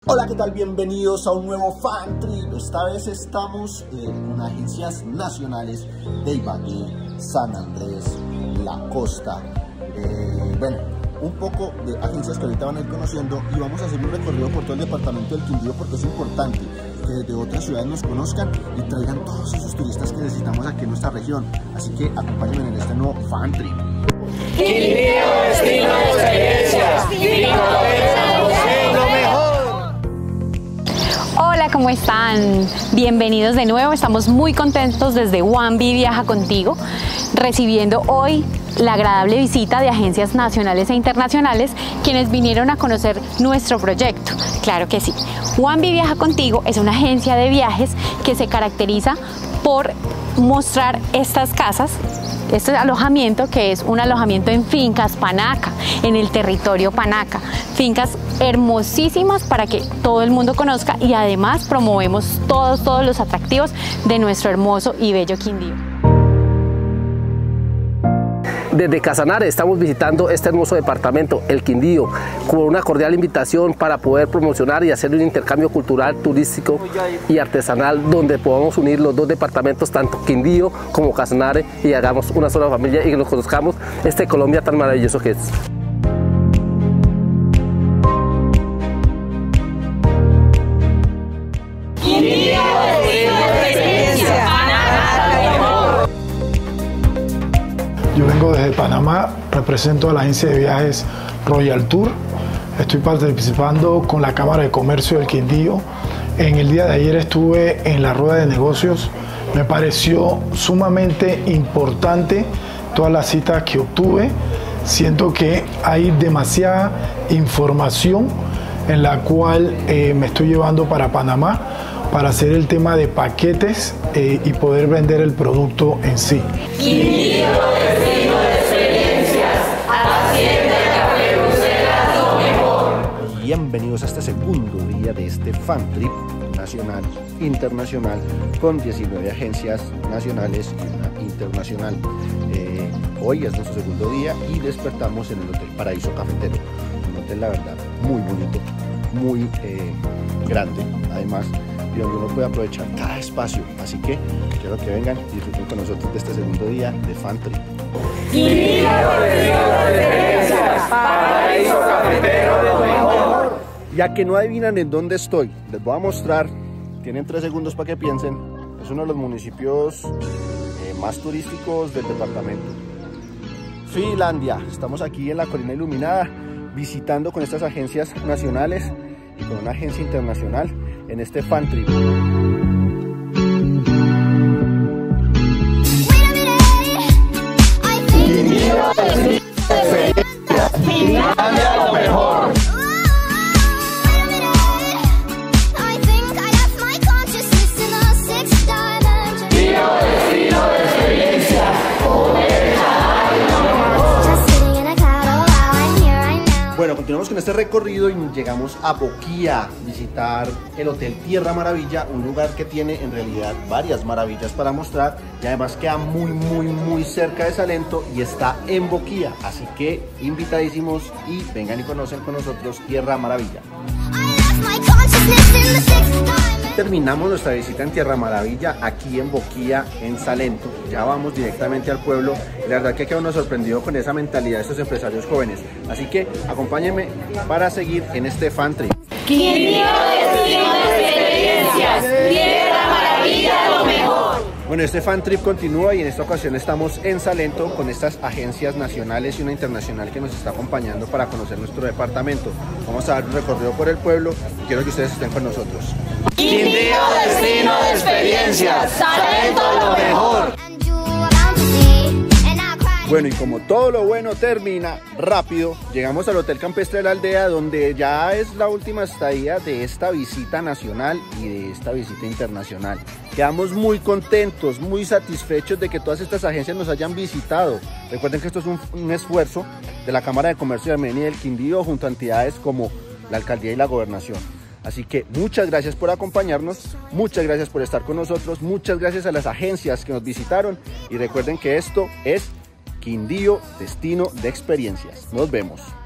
Hola, ¿qué tal? Bienvenidos a un nuevo Fan Trip. Esta vez estamos en agencias nacionales de Ibagué, San Andrés, La Costa. Bueno, un poco de agencias que ahorita van a ir conociendo y vamos a hacer un recorrido por todo el departamento del Quindío porque es importante que desde otras ciudades nos conozcan y traigan todos esos turistas que necesitamos aquí en nuestra región. Así que acompáñenme en este nuevo Fan Trip. Quindío, destino de experiencias. Lo mejor. Hola, ¿cómo están? Bienvenidos de nuevo. Estamos muy contentos desde Wambi Viaja Contigo, recibiendo hoy la agradable visita de agencias nacionales e internacionales quienes vinieron a conocer nuestro proyecto. Claro que sí. Wambi Viaja Contigo es una agencia de viajes que se caracteriza por mostrar estas casas, este alojamiento que es un alojamiento en fincas Panaca, en el territorio Panaca, fincas hermosísimas para que todo el mundo conozca y además promovemos todos los atractivos de nuestro hermoso y bello Quindío. Desde Casanare estamos visitando este hermoso departamento, el Quindío, con una cordial invitación para poder promocionar y hacer un intercambio cultural, turístico y artesanal donde podamos unir los dos departamentos, tanto Quindío como Casanare, y hagamos una sola familia y que nos conozcamos este Colombia tan maravilloso que es. Yo vengo desde Panamá, represento a la agencia de viajes Royal Tour. Estoy participando con la Cámara de Comercio del Quindío. En el día de ayer estuve en la rueda de negocios. Me pareció sumamente importante todas las citas que obtuve. Siento que hay demasiada información en la cual me estoy llevando para Panamá para hacer el tema de paquetes y poder vender el producto en sí. Quindío, destino de experiencias. Hacienda Café Bruselas, lo mejor. Bienvenidos a este segundo día de este Fan Trip nacional, internacional, con 19 agencias nacionales y una internacional. Hoy es nuestro segundo día y despertamos en el Hotel Paraíso Cafetero, un hotel la verdad muy bonito, muy grande, además, y donde uno puede aprovechar cada espacio. Así que quiero que vengan y disfruten con nosotros de este segundo día de Fan Trip. Quindío, destino de experiencias. Paraíso Cafetero, lo mejor. Ya que no adivinan en dónde estoy, les voy a mostrar, tienen 3 segundos para que piensen. Es uno de los municipios más turísticos del departamento. Finlandia. Estamos aquí en la Colina Iluminada, visitando con estas agencias nacionales y con una agencia internacional en este Fan Trip. Finlandia, lo mejor. Destino de experiencias. Bueno, continuamos con este recorrido y llegamos a Boquía, visitar el Hotel Tierra Maravilla, un lugar que tiene en realidad varias maravillas para mostrar y además queda muy cerca de Salento y está en Boquía, así que invitadísimos y vengan y conocen con nosotros Tierra Maravilla. Terminamos nuestra visita en Tierra Maravilla, aquí en Boquía, en Salento. Ya vamos directamente al pueblo y la verdad que quedamos sorprendidos con esa mentalidad de estos empresarios jóvenes. Así que acompáñenme para seguir en este Fan Trip. Quindío, destino de experiencias. Tierra Maravilla, lo mejor. Bueno, este Fan Trip continúa y en esta ocasión estamos en Salento con estas agencias nacionales y una internacional que nos está acompañando para conocer nuestro departamento. Vamos a dar un recorrido por el pueblo y quiero que ustedes estén con nosotros. Quindío, destino de experiencias. Salento, lo mejor. Bueno, y como todo lo bueno termina rápido, llegamos al Hotel Campestre de la Aldea, donde ya es la última estadía de esta visita nacional y de esta visita internacional. Quedamos muy contentos, muy satisfechos de que todas estas agencias nos hayan visitado. Recuerden que esto es un esfuerzo de la Cámara de Comercio de Armenia y del Quindío junto a entidades como la Alcaldía y la Gobernación. Así que muchas gracias por acompañarnos, muchas gracias por estar con nosotros, muchas gracias a las agencias que nos visitaron y recuerden que esto es Quindío, destino de experiencias. Nos vemos.